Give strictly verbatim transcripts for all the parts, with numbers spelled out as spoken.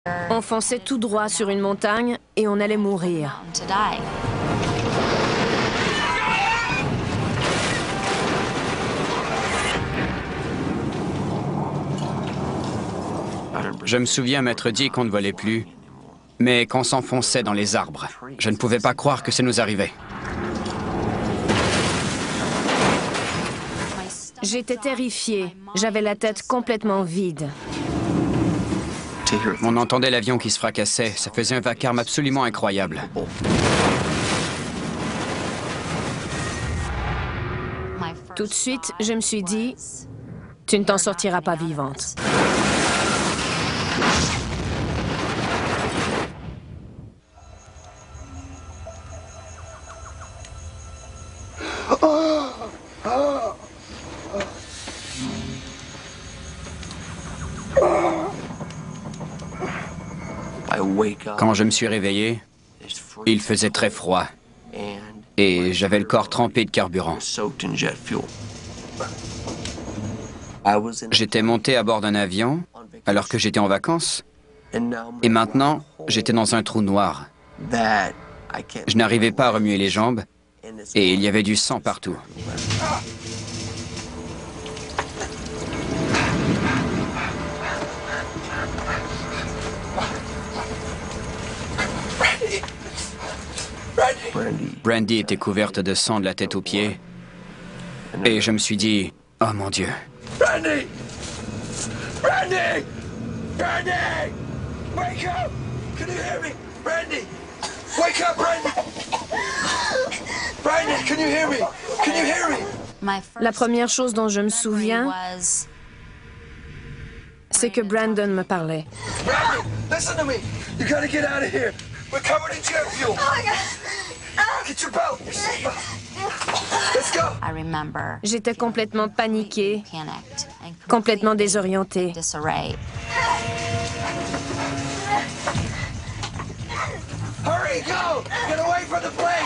On fonçait tout droit sur une montagne et on allait mourir. Je me souviens m'être dit qu'on ne volait plus, mais qu'on s'enfonçait dans les arbres. Je ne pouvais pas croire que ça nous arrivait. J'étais terrifiée. J'avais la tête complètement vide. On entendait l'avion qui se fracassait. Ça faisait un vacarme absolument incroyable. Tout de suite, je me suis dit, tu ne t'en sortiras pas vivante. Quand je me suis réveillé, il faisait très froid et j'avais le corps trempé de carburant. J'étais monté à bord d'un avion alors que j'étais en vacances et maintenant j'étais dans un trou noir. Je n'arrivais pas à remuer les jambes et il y avait du sang partout. Brandy était couverte de sang de la tête aux pieds. Et je me suis dit, oh mon Dieu. Brandy! Brandy! Brandy! Wake up! Can you hear me? Brandy! Wake up, Brandy! Brandy, can you hear me? Can you hear me? La première chose dont je me souviens, c'est que Brandon me parlait. Brandy, listen to me! You gotta get out of here! We're covered in jet fuel! Oh my God! Get your belt! Your seatbelt! Let's go! J'étais complètement paniquée, complètement désorientée. Hurry, go! Get away from the plane!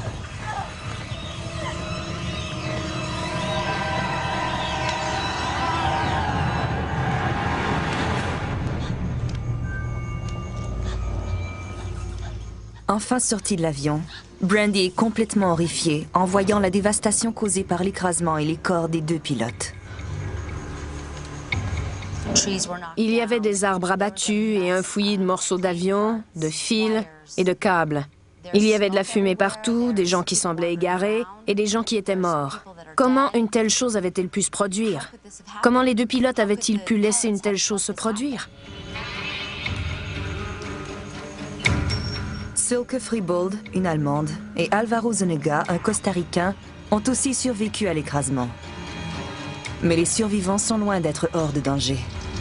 Enfin sorti de l'avion, Brandy est complètement horrifiée en voyant la dévastation causée par l'écrasement et les corps des deux pilotes. Il y avait des arbres abattus et un fouillis de morceaux d'avion, de fils et de câbles. Il y avait de la fumée partout, des gens qui semblaient égarés et des gens qui étaient morts. Comment une telle chose avait-elle pu se produire? Comment les deux pilotes avaient-ils pu laisser une telle chose se produire? Silke Fribold, une Allemande, et Alvaro Zuniga, un Costa-Ricain, ont aussi survécu à l'écrasement. Mais les survivants sont loin d'être hors de danger.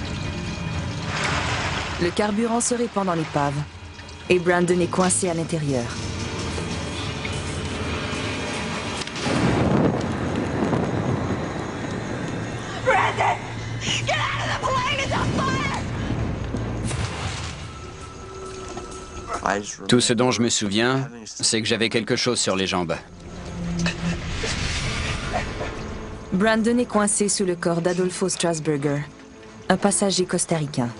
Le carburant se répand dans l'épave, et Brandon est coincé à l'intérieur. Brandon! Get out of the plane! It's on fire! Tout ce dont je me souviens, c'est que j'avais quelque chose sur les jambes. Brandon est coincé sous le corps d'Adolfo Strasburger, un passager costaricain.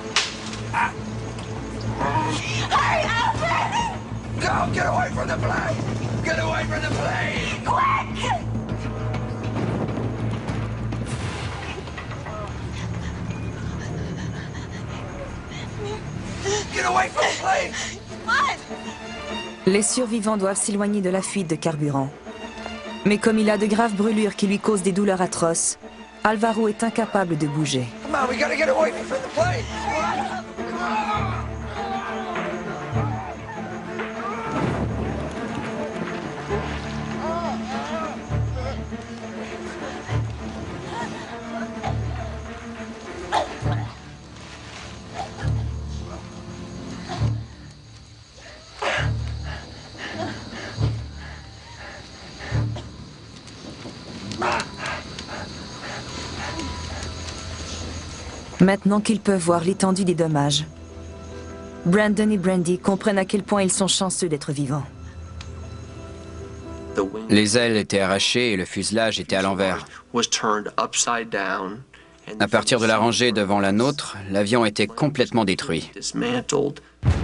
Hurry up, Brandon! Go! Get away from the plane! Get away from the plane! Quick! Get away from the plane! What? Les survivants doivent s'éloigner de la fuite de carburant. Mais comme il a de graves brûlures qui lui causent des douleurs atroces, Alvaro est incapable de bouger. Come on, we gotta get away from the plane! Maintenant qu'ils peuvent voir l'étendue des dommages, Brandon et Brandy comprennent à quel point ils sont chanceux d'être vivants. Les ailes étaient arrachées et le fuselage était à l'envers. was turned upside down À partir de la rangée devant la nôtre, l'avion était complètement détruit. Dismantled.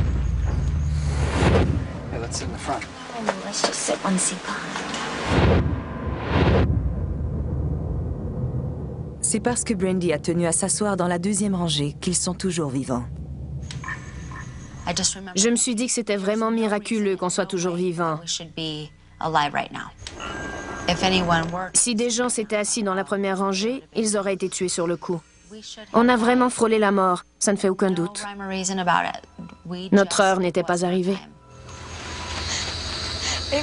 Hey, let's sit in the front. Oh, let's just sit one seat behind. C'est parce que Brandy a tenu à s'asseoir dans la deuxième rangée qu'ils sont toujours vivants. I just remember Je me suis dit que c'était vraiment miraculeux qu'on soit toujours vivants. we should be alive right now. If anyone were, Si des gens s'étaient assis dans la première rangée, ils auraient été tués sur le coup. we should have On a vraiment frôlé la mort, ça ne fait aucun no doute. rhyme or reason about it. We Notre just heure n'était pas wasn't arrivée. time.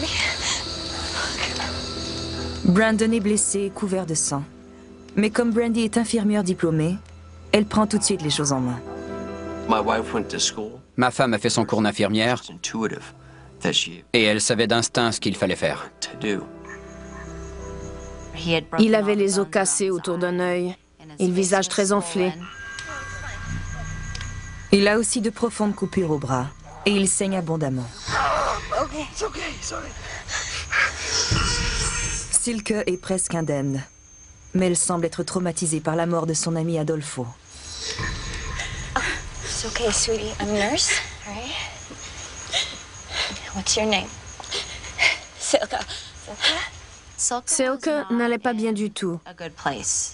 Brandon est blessé et couvert de sang. Mais comme Brandy est infirmière diplômée, elle prend tout de suite les choses en main. My wife went to school. Ma femme a fait son cours d'infirmière It's intuitive that she et elle savait d'instinct ce qu'il fallait faire. to do. He had broken Il avait all les the os bones cassés around his autour d'un eye, œil and his et le face visage was très enflé. swollen. Il a aussi de profondes coupures au bras et il saigne abondamment. It's okay, sorry. Silke est presque indemne, mais elle semble être traumatisée par la mort de son ami Adolfo. It's okay, sweetie. I'm a nurse, all right? What's your name? Silka. Silka? Silke n'allait pas bien du tout. A good place.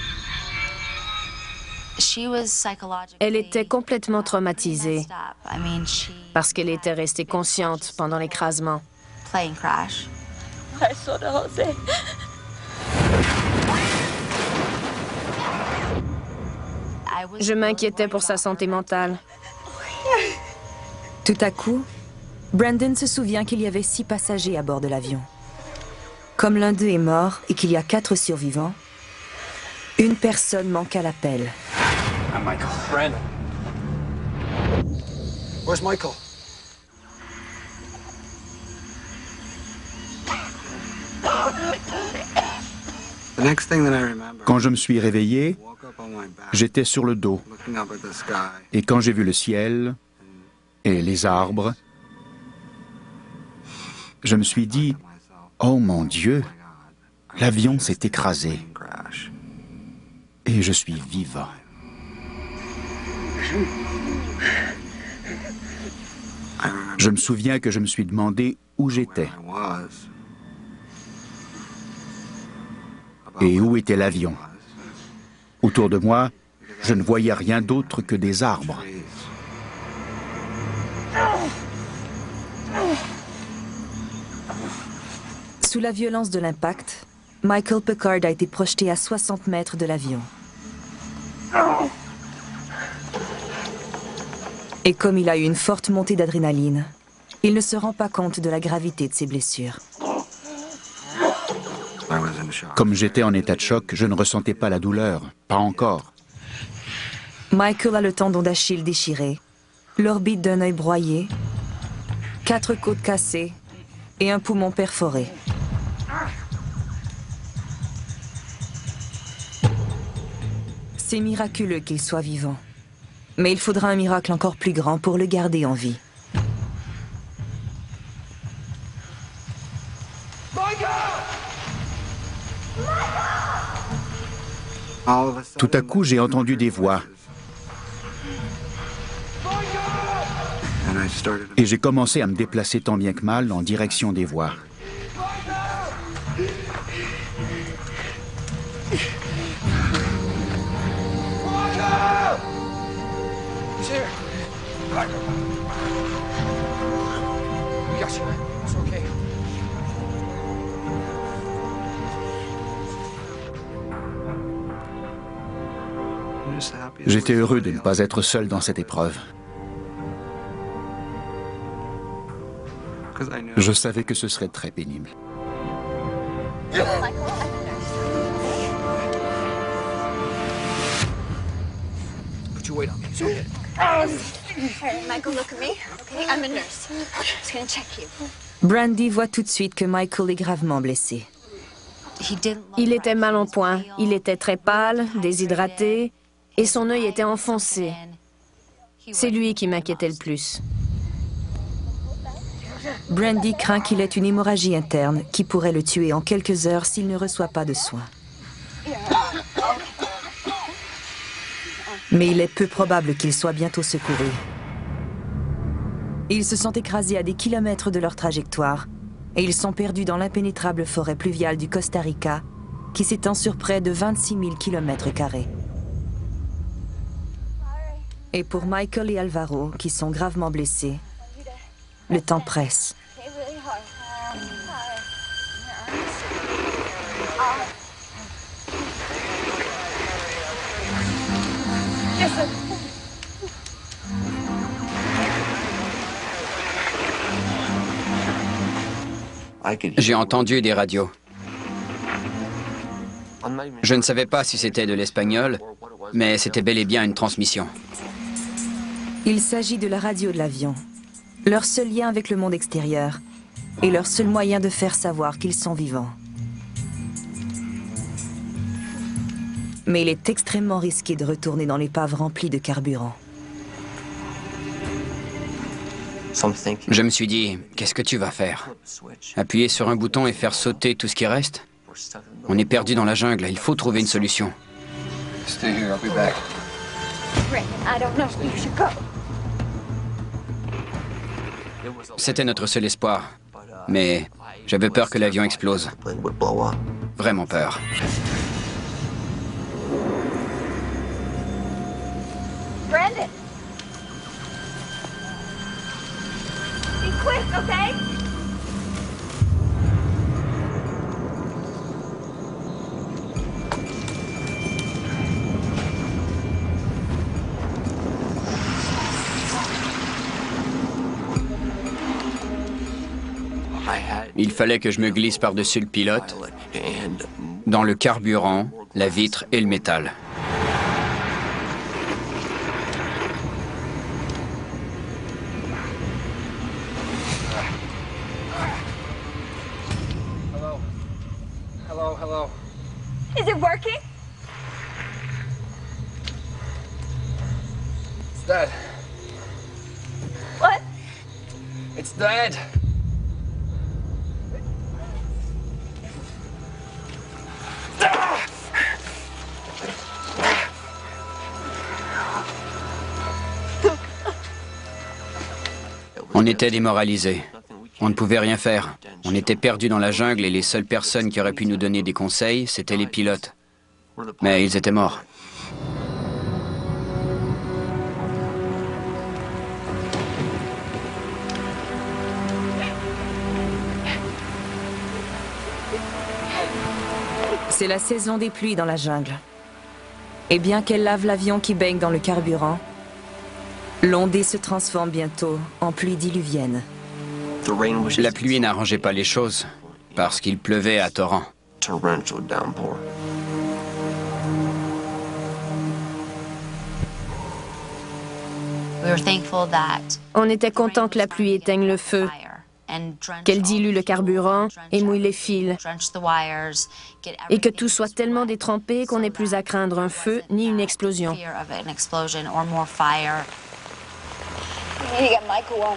She was psychologically Elle était complètement traumatisée messed up. I mean, she parce qu'elle était restée consciente pendant l'écrasement. plane crash. I was Je m'inquiétais pour sa santé mentale. Tout à coup, Brandon se souvient qu'il y avait six passagers à bord de l'avion. Comme l'un d'eux est mort et qu'il y a quatre survivants, une personne manque à l'appel. I'm Michael. Brandon. Where's Michael? The next thing that I remember, Quand je me suis réveillé, I woke up on my back, j'étais sur le dos. looking up at the sky. Et quand j'ai vu le ciel et les arbres, je me suis dit, oh mon Dieu, l'avion s'est écrasé Plane crash. et je suis vivant. I remember Je me souviens que je me suis demandé où j'étais I was. et où était l'avion. Autour de moi, je ne voyais rien d'autre que des arbres. Sous la violence de l'impact, Michael Pickard a été projeté à soixante mètres de l'avion. Et comme il a eu une forte montée d'adrénaline, il ne se rend pas compte de la gravité de ses blessures. I was in shock. Comme j'étais en état de choc, je ne ressentais pas la douleur, pas encore. Michael a le tendon d'Achille déchiré, l'orbite d'un œil broyé, quatre côtes cassées et un poumon perforé. C'est miraculeux qu'il soit vivant. Mais il faudra un miracle encore plus grand pour le garder en vie. All of a sudden, Tout à coup, j'ai entendu des voix and I started et j'ai commencé à me déplacer tant bien que mal en direction des voix. He's here. We got you, man. It's okay. I'm just happy that J'étais we're heureux de ne finally pas être seul dans cette épreuve. out, 'cause I knew Je savais que ce serait très pénible. Put your weight on me. It's okay. Hey, Michael, look at me. Okay, I'm a nurse. Just gonna check you. Brandy voit tout de suite que Michael est gravement blessé. He didn't look Il right. était mal en point, He was il pale, était très pâle, déshydraté, et son œil était enfoncé. C'est lui qui m'inquiétait le plus. Brandy craint qu'il ait une hémorragie interne qui pourrait le tuer en quelques heures s'il ne reçoit pas de soins. Mais il est peu probable qu'ils soient bientôt secourus. Ils se sont écrasés à des kilomètres de leur trajectoire et ils sont perdus dans l'impénétrable forêt pluviale du Costa Rica qui s'étend sur près de vingt-six mille kilomètres carrés. Et pour Michael et Alvaro, qui sont gravement blessés, le temps presse. J'ai entendu des radios. Je ne savais pas si c'était de l'espagnol, mais c'était bel et bien une transmission. Il s'agit de la radio de l'avion, leur seul lien avec le monde extérieur et leur seul moyen de faire savoir qu'ils sont vivants. Mais il est extrêmement risqué de retourner dans l'épave remplie de carburant. Je me suis dit, qu'est-ce que tu vas faire? Appuyer sur un bouton et faire sauter tout ce qui reste? On est perdu dans la jungle, il faut trouver une solution. C'était notre seul espoir, mais j'avais peur que l'avion explose. Vraiment peur. Brandon! Be quick, okay? Il fallait que je me glisse par-dessus le pilote, dans le carburant, la vitre et le métal. Hello, hello. Is it working? It's dead. What? It's dead. On était démoralisés. On ne pouvait rien faire. On était perdus dans la jungle et les seules personnes qui auraient pu nous donner des conseils, c'étaient les pilotes. Mais ils étaient morts. C'est la saison des pluies dans la jungle. Et bien qu'elle lave l'avion qui baigne dans le carburant, l'ondée se transforme bientôt en pluie diluvienne. La pluie n'arrangeait pas les choses, parce qu'il pleuvait à torrent. On était content que la pluie éteigne le feu, qu'elle dilue le carburant et mouille les fils, et que tout soit tellement détrempé qu'on n'ait plus à craindre un feu ni une explosion. You need to get Michael water.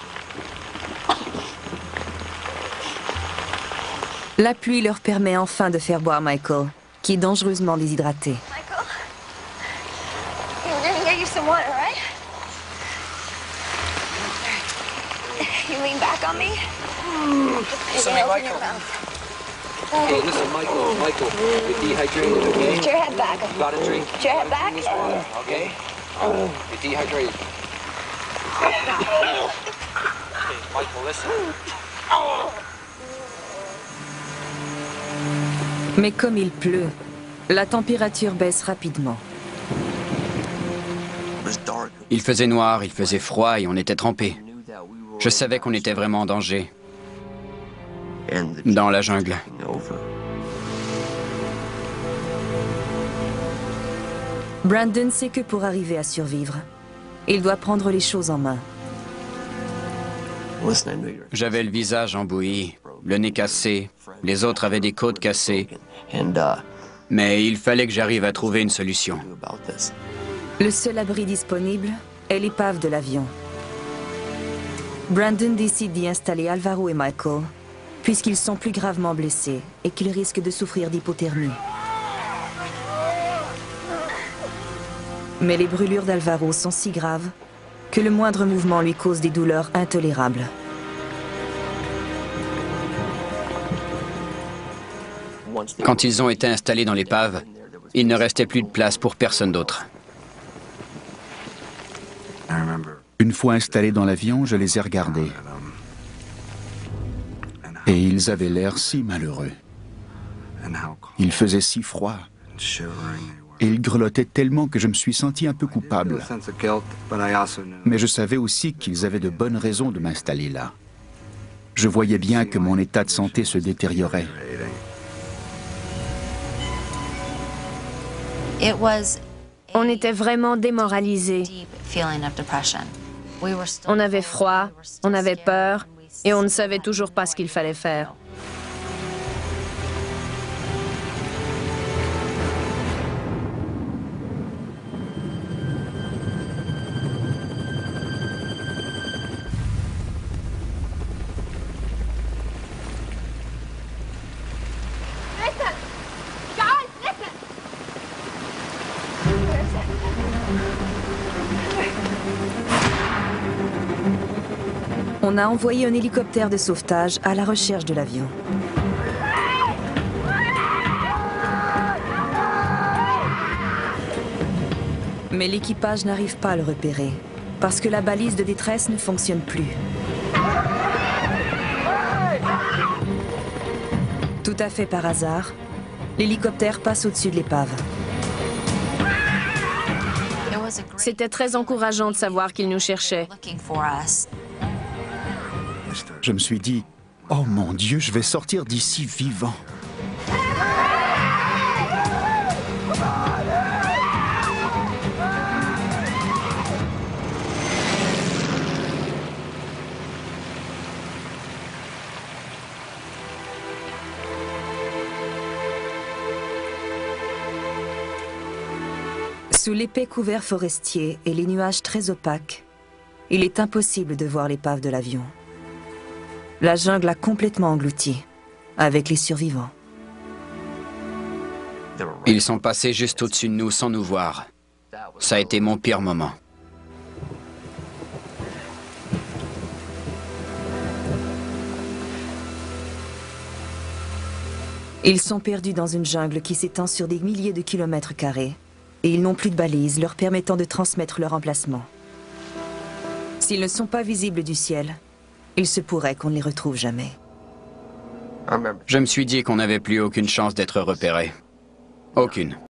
La pluie leur permet enfin de faire boire Michael, qui est dangereusement déshydraté. Michael? Hey, we're gonna get you some water, right? You lean back on me. Listen, Open Michael. your mouth. Hey, listen, Michael, Michael, you're dehydrated, okay? Put your head back. Got a drink. Put your head back. This water, okay? You're dehydrated. Okay, Michael, listen. Mais comme il pleut, la température baisse rapidement. Il faisait noir, il faisait froid et on était trempés. Je savais qu'on était vraiment en danger. Dans la jungle. Brandon sait que pour arriver à survivre, il doit prendre les choses en main. J'avais le visage embouilli, le nez cassé, les autres avaient des côtes cassées. Mais il fallait que j'arrive à trouver une solution. Le seul abri disponible est l'épave de l'avion. Brandon décide d'y installer Alvaro et Michael, puisqu'ils sont plus gravement blessés et qu'ils risquent de souffrir d'hypothermie. Mais les brûlures d'Alvaro sont si graves que le moindre mouvement lui cause des douleurs intolérables. Quand ils ont été installés dans l'épave, il ne restait plus de place pour personne d'autre. Une fois installés dans l'avion, je les ai regardés. Et ils avaient l'air si malheureux. Il faisait si froid. Et ils grelottaient tellement que je me suis senti un peu coupable. Mais je savais aussi qu'ils avaient de bonnes raisons de m'installer là. Je voyais bien que mon état de santé se détériorait. On était vraiment démoralisés. On avait froid, on avait peur, et on ne savait toujours pas ce qu'il fallait faire. On a envoyé un hélicoptère de sauvetage à la recherche de l'avion. Mais l'équipage n'arrive pas à le repérer, parce que la balise de détresse ne fonctionne plus. Tout à fait par hasard, l'hélicoptère passe au-dessus de l'épave. C'était très encourageant de savoir qu'ils nous cherchaient. Je me suis dit, oh mon Dieu, je vais sortir d'ici vivant. Sous l'épais couvert forestier et les nuages très opaques, il est impossible de voir l'épave de l'avion. La jungle a complètement englouti, avec les survivants. Ils sont passés juste au-dessus de nous sans nous voir. Ça a été mon pire moment. Ils sont perdus dans une jungle qui s'étend sur des milliers de kilomètres carrés, et ils n'ont plus de balises leur permettant de transmettre leur emplacement. S'ils ne sont pas visibles du ciel, il se pourrait qu'on ne les retrouve jamais. Je me suis dit qu'on n'avait plus aucune chance d'être repérés. Aucune.